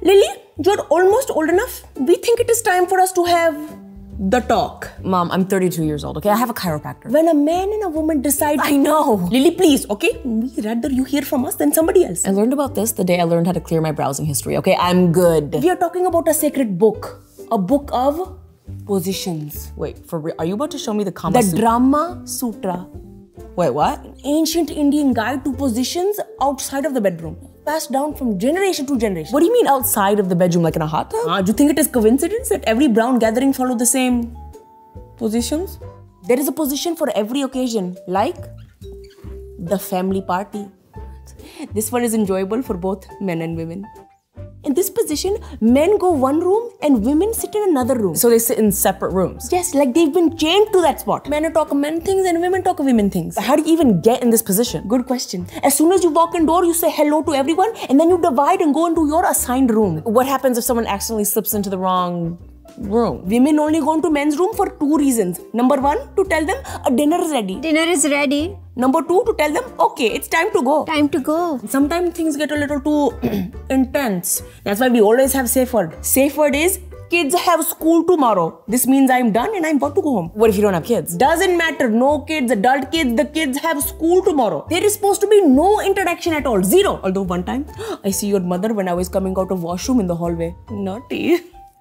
Lily, you're almost old enough. We think it is time for us to have the talk. Mom, I'm 32 years old, okay? I have a chiropractor. When a man and a woman decide... I know. Lily, please, okay? We rather you hear from us than somebody else. I learned about this the day I learned how to clear my browsing history, okay? I'm good. We are talking about a sacred book. A book of positions. Wait, for real? Are you about to show me the Kama Sutra? The Brahma Sutra. Wait, what? Ancient Indian guide to positions outside of the bedroom. Passed down from generation to generation. What do you mean outside of the bedroom, like in a hot tub? Do you think it is coincidence that every brown gathering follow the same positions? There is a position for every occasion, like the family party. This one is enjoyable for both men and women. In this position, men go one room and women sit in another room. So they sit in separate rooms? Yes, like they've been chained to that spot. Men talk men things and women talk women things. How do you even get in this position? Good question. As soon as you walk in door, you say hello to everyone and then you divide and go into your assigned room. What happens if someone accidentally slips into the wrong room? Women only go into men's room for 2 reasons. Number 1, to tell them a dinner is ready. Dinner is ready. Number 2, to tell them, okay, it's time to go. Time to go. Sometimes things get a little too intense. That's why we always have safe word. Safe word is, kids have school tomorrow. This means I'm done and I'm about to go home. What if you don't have kids? Doesn't matter. No kids, adult kids, the kids have school tomorrow. There is supposed to be no interaction at all. Zero. Although one time, I see your mother when I was coming out of washroom in the hallway. Naughty.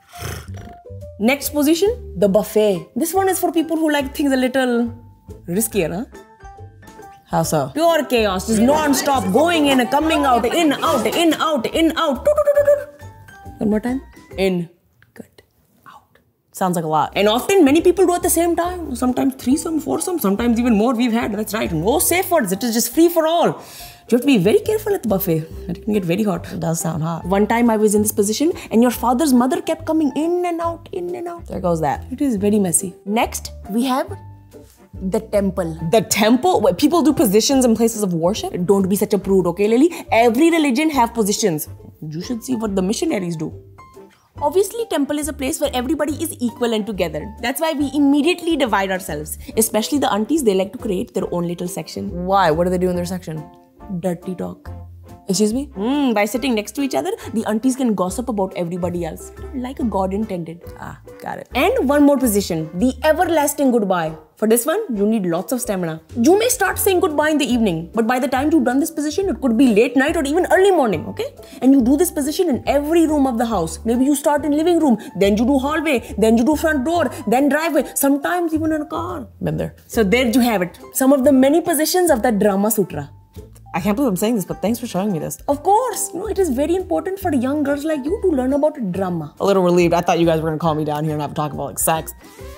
Next position, the buffet. This one is for people who like things a little riskier, huh? How so? Pure chaos, just non-stop, going in, coming out, in, out, in, out, in, out. One more time. In, cut, out. Sounds like a lot. And often many people do at the same time. Sometimes threesome, foursome, sometimes even more we've had. That's right. No safe words. It is just free for all. You have to be very careful at the buffet. It can get very hot. It does sound hot. One time I was in this position and your father's mother kept coming in and out, in and out. There goes that. It is very messy. Next, we have the temple. The temple? What, people do positions in places of worship? Don't be such a prude, okay, Lily? Every religion have positions. You should see what the missionaries do. Obviously, temple is a place where everybody is equal and together. That's why we immediately divide ourselves. Especially the aunties, they like to create their own little section. Why? What do they do in their section? Dirty talk. Excuse me? By sitting next to each other, the aunties can gossip about everybody else. Like a god intended. Ah, got it. And one more position, the everlasting goodbye. For this one, you need lots of stamina. You may start saying goodbye in the evening, but by the time you've done this position, it could be late night or even early morning, okay? And you do this position in every room of the house. Maybe you start in living room, then you do hallway, then you do front door, then driveway, sometimes even in a car. Been there. So there you have it. Some of the many positions of the Brahma Sutra. I can't believe I'm saying this, but thanks for showing me this. Of course, it is very important for young girls like you to learn about drama. A little relieved. I thought you guys were gonna call me down here and have a talk about like sex.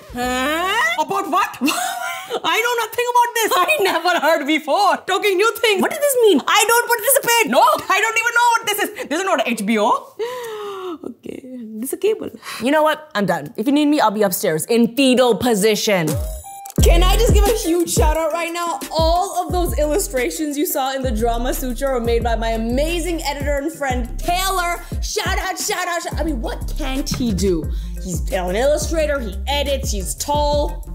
About what? I know nothing about this. I never heard before. Talking new things. What does this mean? I don't participate. No, I don't even know what this is. This is not HBO. Okay, this is a cable. You know what? I'm done. If you need me, I'll be upstairs in fetal position. Can I just give a huge shout out right now? All of those illustrations you saw in the Drama Sutra were made by my amazing editor and friend, Taylor. Shout out, shout out, shout out. I mean, what can't he do? He's an illustrator, he edits, he's tall.